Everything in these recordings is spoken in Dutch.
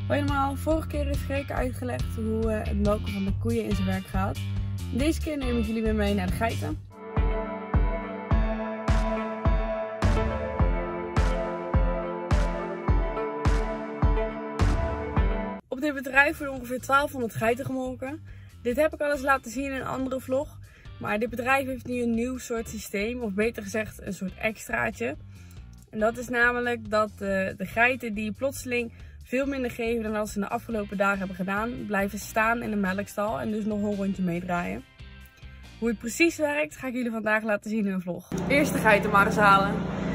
Hoi allemaal, vorige keer heeft Greke uitgelegd hoe het melken van de koeien in zijn werk gaat. Deze keer neem ik jullie weer mee naar de geiten. Op dit bedrijf worden ongeveer 1200 geiten gemolken. Dit heb ik al eens laten zien in een andere vlog. Maar dit bedrijf heeft nu een nieuw soort systeem, of beter gezegd een soort extraatje. En dat is namelijk dat de geiten die plotseling veel minder geven dan als ze de afgelopen dagen hebben gedaan, blijven staan in de melkstal en dus nog een rondje meedraaien. Hoe het precies werkt ga ik jullie vandaag laten zien in een vlog. Eerst de geiten maar eens halen.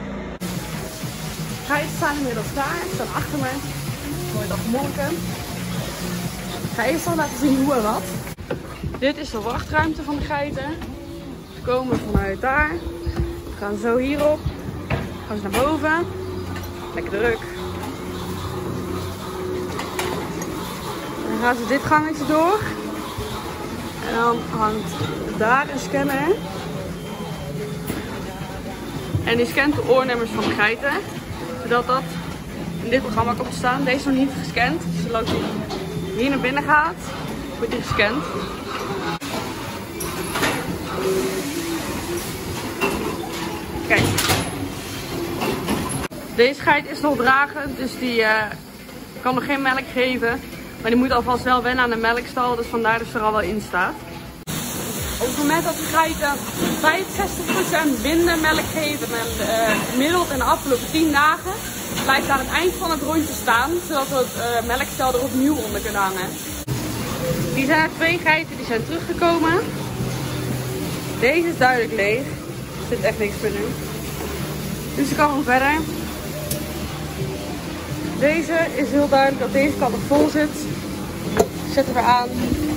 De geiten staan inmiddels klaar, ze staan achter me. Wordt al gemolken. Ik ga eerst al laten zien hoe en wat. Dit is de wachtruimte van de geiten. Ze komen vanuit daar. We gaan zo hierop. Gaan ze naar boven. Lekker druk. Dan gaan ze dit gangetje door. En dan hangt daar een scanner. En die scant de oornummers van de geiten. Zodat dat in dit programma komt te staan. Deze is nog niet gescand. Dus zolang die hier naar binnen gaat, wordt die gescand. Kijk. Deze geit is nog dragend, dus die kan nog geen melk geven. Maar die moet alvast wel wennen aan de melkstal, dus vandaar dat ze er al wel in staat. Op het moment dat de geiten 65% minder melk geven dan gemiddeld in de afgelopen 10 dagen, blijft aan het eind van het rondje staan, zodat we het melkstel er opnieuw onder kunnen hangen. Hier zijn er 2 geiten die zijn teruggekomen. Deze is duidelijk leeg. Er zit echt niks meer in. Dus ik kan gewoon verder. Deze is heel duidelijk dat deze kant nog vol zit. Ik zet hem weer aan.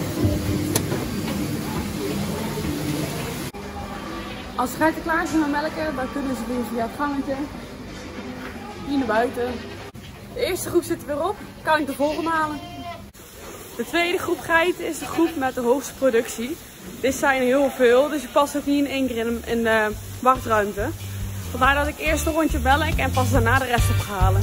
Als de geiten klaar zijn met melken, dan kunnen ze weer via het gangetje hier naar buiten. De eerste groep zit er weer op. Kan ik de volgende halen. De tweede groep geiten is de groep met de hoogste productie. Dit zijn heel veel, dus je past ook niet in één keer in de wachtruimte. Vandaar dat ik eerst een rondje melk en pas daarna de rest op ga halen.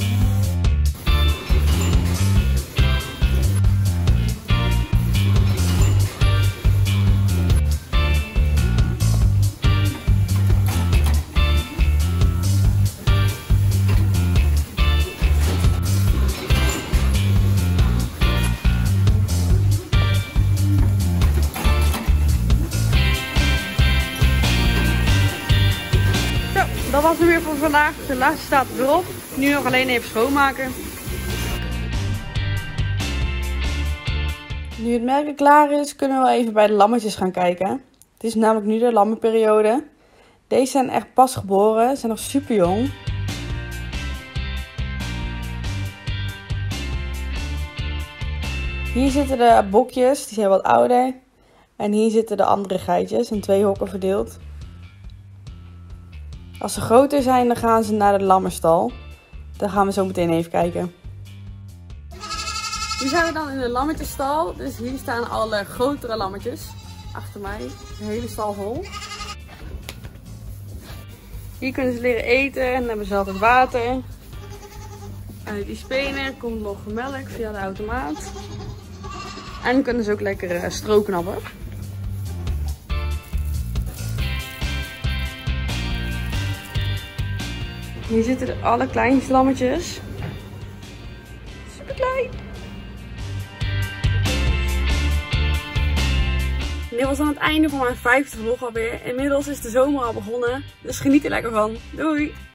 Dat was het weer voor vandaag. De laatste staat erop. Nu nog alleen even schoonmaken. Nu het melken klaar is, kunnen we even bij de lammetjes gaan kijken. Het is namelijk nu de lammenperiode. Deze zijn echt pas geboren. Ze zijn nog super jong. Hier zitten de bokjes, die zijn wat ouder. En hier zitten de andere geitjes in 2 hokken verdeeld. Als ze groter zijn, dan gaan ze naar de lammerstal. Daar gaan we zo meteen even kijken. Nu zijn we dan in de lammetjesstal. Dus hier staan alle grotere lammetjes. Achter mij. De hele stal vol. Hier kunnen ze leren eten en dan hebben ze altijd water. Uit die spener komt nog melk via de automaat. En dan kunnen ze ook lekker strooknappen. Hier zitten de allerkleinste lammetjes. Super klein. Dit was dan het einde van mijn 5e vlog alweer. Inmiddels is de zomer al begonnen. Dus geniet er lekker van. Doei!